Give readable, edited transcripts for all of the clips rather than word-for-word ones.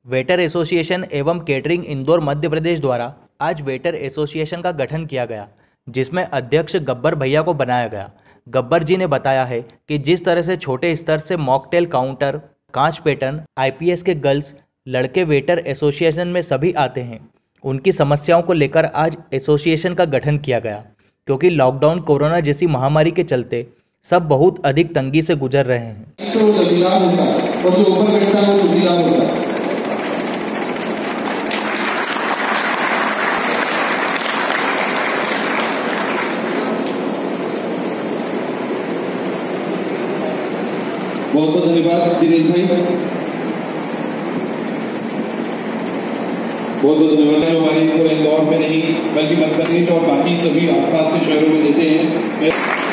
Waiter association एवं catering Indore Madhya Pradesh द्वारा आज वेटर एसोसिएशन का गठन किया गया, जिसमें अध्यक्ष गब्बर भैया को बनाया गया। गब्बर जी ने बताया है कि जिस तरह से छोटे स्तर से मॉकटेल काउंटर, कांच पैटर्न, आईपीएस के गर्ल्स लड़के वेटर एसोसिएशन में सभी आते हैं, उनकी समस्याओं को लेकर आज एसोसिएशन का गठन किया गया, क्योंकि लॉकडाउन, कोरोना जैसी महामारी के चलते सब बहुत अधिक तंगी से गुजर रहे हैं। बहुत बहुत धन्यवाद दिनेश भाई, बहुत बहुत धन्यवाद। हमारे पूरे इंदौर में नहीं बल्कि मध्य प्रदेश और बाकी सभी आसपास के शहरों में देते हैं।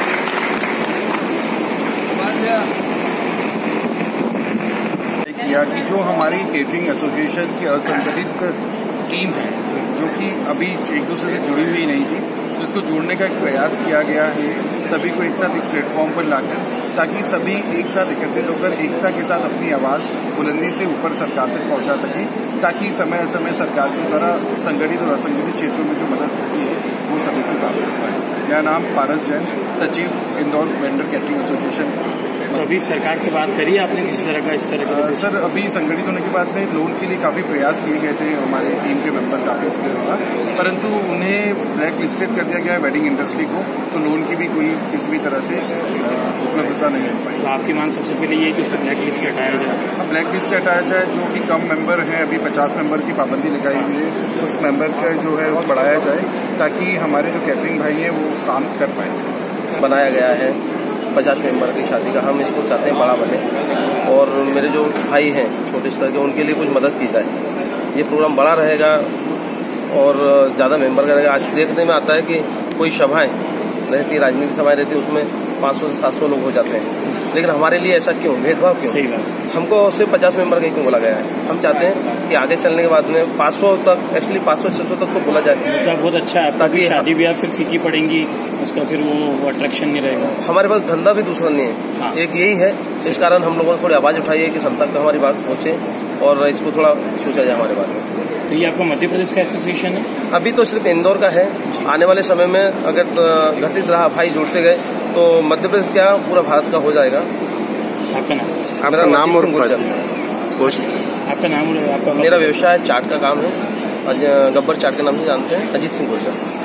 कि जो हमारी केटरिंग एसोसिएशन की असंगठित टीम है, जो कि अभी एक दूसरे से जुड़ी हुई नहीं थी, जिसको जोड़ने का एक प्रयास किया गया है, सभी को एक साथ एक प्लेटफॉर्म पर लाकर, ताकि सभी एक साथ एकत्रित होकर एकता के साथ अपनी आवाज़ बुलंदी से ऊपर सरकार तक पहुंचा सके, ताकि समय समय सरकार के द्वारा संगठित और असंगठित क्षेत्रों में जो मदद होती है वो सभी को प्राप्त होता है। मेरा नाम पारस जैन, सचिव इंदौर वेंडर कैटरिंग एसोसिएशन। तो अभी सरकार से बात करी आपने किसी तरह का इस तरह का? सर, अभी संगठित होने के बाद में लोन के लिए काफ़ी प्रयास किए गए थे, हमारे टीम के मेंबर काफ़ी होगा, परंतु उन्हें ब्लैक लिस्टेड कर दिया गया है वेडिंग इंडस्ट्री को, तो लोन की भी कोई किसी भी तरह से उपलब्धता नहीं हो पाई। तो आपकी मांग सबसे पहले ये है कि उसको ब्लैक लिस्ट से हटाया जाए? हाँ, ब्लैक लिस्ट से हटाया जाए। जो कि कम मेंबर हैं, अभी 50 मेंबर की पाबंदी लगाई हुई है, उस मेंबर का जो है वो बढ़ाया जाए, ताकि हमारे जो कैटरिंग भाई हैं वो काम कर पाए। बनाया गया है 50 मेंबर की शादी का, हम इसको चाहते हैं बड़ा बने, और मेरे जो भाई हैं छोटे स्तर के, उनके लिए कुछ मदद की जाए। ये प्रोग्राम बड़ा रहेगा और ज़्यादा मेंबर करेगा। आज देखने में आता है कि कोई सभाएं रहती, राजनीतिक सभाएं रहती, उसमें 500 से 700 लोग हो जाते हैं, लेकिन हमारे लिए ऐसा क्यों, भेदभाव क्यों? सही बात। हमको सिर्फ 50 मेंबर का क्यों बोला गया है? हम चाहते हैं कि आगे चलने के बाद में 500 तक, एक्चुअली 500-600 तक तो बोला जाए। तो बहुत अच्छा है, ताकि शादी ब्याह फिर फीकी पड़ेंगी, उसका फिर वो अट्रैक्शन नहीं रहेगा। हमारे पास धंधा भी दूसरा नहीं है। हाँ। एक यही है, इस कारण हम लोगों ने थोड़ी आवाज़ उठाई है कि संसद तक हमारी बात पहुँचे और इसको थोड़ा सोचा जाए हमारे बारे में। तो ये आपका मध्य प्रदेश का एसोसिएशन है? अभी तो सिर्फ इंदौर का है। आने वाले समय में अगर घटित रहा, भाई जुड़ते गए, तो मध्य प्रदेश क्या पूरा भारत का हो जाएगा। आपका नाम? मेरा नाम और आपका नाम? मेरा व्यवसाय चाट का काम है, गब्बर चाट के नाम से जानते हैं, अजीत सिंह गुर्जर।